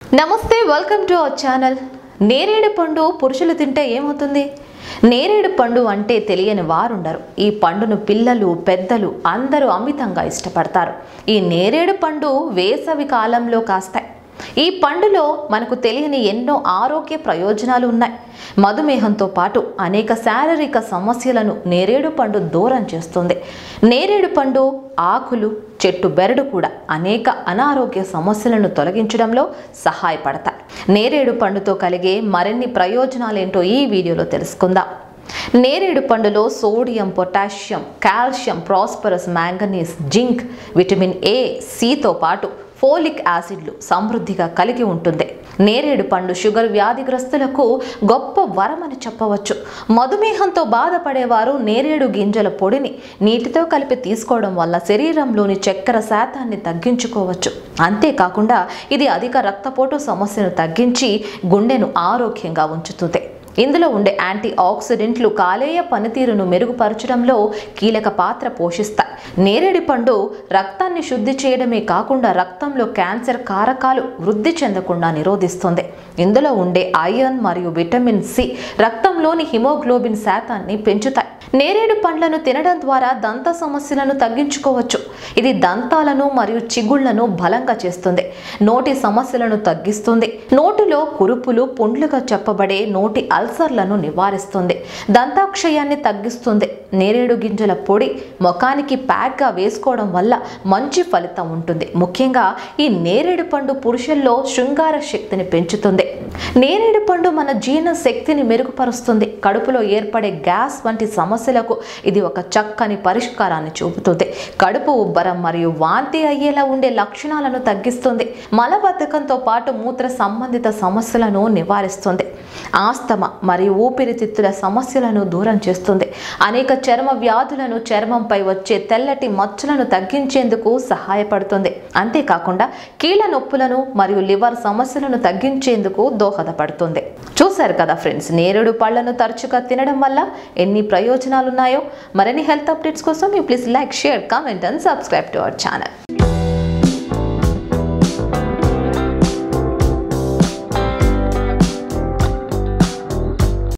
నమస్తే, welcome to our channel. నేరేడు పండు పురుషులు తింటే ఏమవుతుంది? నేరేడు పండు అంటే తెలియని వారుండరు. ఈ పండును పిల్లలు, పెద్దలు అందరూ అమితంగా ఇష్టపడతారు. ఈ నేరేడు పండు వేసవి కాలంలో కాస్తాయి. ఈ పండులో మనకు తెలియని ఎన్నో ఆరోగ్య ప్రయోజనాలు ఉన్నాయి. మధుమేహంతో పాటు అనేక శారీరక సమస్యలను నేరేడు పండు దూరం చేస్తుంది. నేరేడు పండు ఆకులు, చెట్టు బెరడు కూడా అనేక అనారోగ్య సమస్యలను తొలగించడంలో సహాయపడతాయి. నేరేడు పండుతో కలిగే మరిన్ని ప్రయోజనాలేంటో ఈ వీడియోలో తెలుసుకుందాం. నేరేడు పండులో sodium, potassium, calcium, phosphorus, manganese, zinc, vitamin A, సితో పాటు ఫోలిక్ యాసిడ్లు సమృద్ధిగా కలిగి ఉంటుంది. నేరేడు పండు షుగర్ వ్యాధిగ్రస్తులకు గొప్ప వరమని చెప్పవచ్చు. మధుమేహంతో బాధపడేవారు నేరేడు గింజల పొడిని నీటితో కలిపి తీసుకోవడం వల్ల శరీరంలోని చక్కెర శాతాన్ని తగ్గించుకోవచ్చు. అంతేకాకుండా ఇది అధిక రక్తపోటు సమస్యను తగ్గించి గుండెను ఆరోగ్యంగా ఉంచుతుంది. ఇందులో ఉండే యాంటీ ఆక్సిడెంట్లు కాలేయ పనితీరును మెరుగుపరచడంలో కీలక పాత్ర పోషిస్తాయి. నేరేడు పండు రక్తాన్ని శుద్ధి చేయడమే కాకుండా రక్తంలో క్యాన్సర్ కారకాలు వృద్ధి చెందకుండా నిరోధిస్తుంది. ఇందులో ఉండే ఐరన్ మరియు విటమిన్ సి రక్తంలోని హిమోగ్లోబిన్ శాతాన్ని పెంచుతాయి. నేరేడు పండ్లను తినడం ద్వారా దంత సమస్యలను తగ్గించుకోవచ్చు. ఇది దంతాలను మరియు చిగుళ్లను బలంగా చేస్తుంది. నోటి సమస్యలను తగ్గిస్తుంది. నోటిలో కురుపులు, పుండ్లుగా చెప్పబడే నోటి అల్సర్లను నివారిస్తుంది. దంతాక్షయాన్ని తగ్గిస్తుంది. నేరేడు గింజల పొడి ముఖానికి ప్యాక్గా వేసుకోవడం వల్ల మంచి ఫలితం ఉంటుంది. ముఖ్యంగా ఈ నేరేడు పండు పురుషుల్లో శృంగార శక్తిని పెంచుతుంది. నేరేడు పండు మన జీర్ణ శక్తిని మెరుగుపరుస్తుంది. కడుపులో ఏర్పడే గ్యాస్ వంటి సమస్యలకు ఇది ఒక చక్కని పరిష్కారాన్ని చూపుతుంది. కడుపు ఉబ్బరం మరియు వాంతి అయ్యేలా ఉండే లక్షణాలను తగ్గిస్తుంది. మలబద్ధకంతో పాటు మూత్ర సంబంధిత సమస్యలను నివారిస్తుంది. ఆస్తమా మరియు ఊపిరితిత్తుల సమస్యలను దూరం చేస్తుంది. అనేక చర్మ వ్యాధులను, చర్మంపై వచ్చే తెల్లటి మచ్చలను తగ్గించేందుకు సహాయపడుతుంది. అంతేకాకుండా కీళ్ళ నొప్పులను మరియు లివర్ సమస్యలను తగ్గించేందుకు దోహదపడుతుంది. చూశారు కదా ఫ్రెండ్స్, నేరేడు పళ్లను తరచుగా తినడం వల్ల ఎన్ని ప్రయోజనాలు ఉన్నాయో. మరిన్ని హెల్త్ అప్డేట్స్ కోసం please like, share, comment and subscribe to our channel.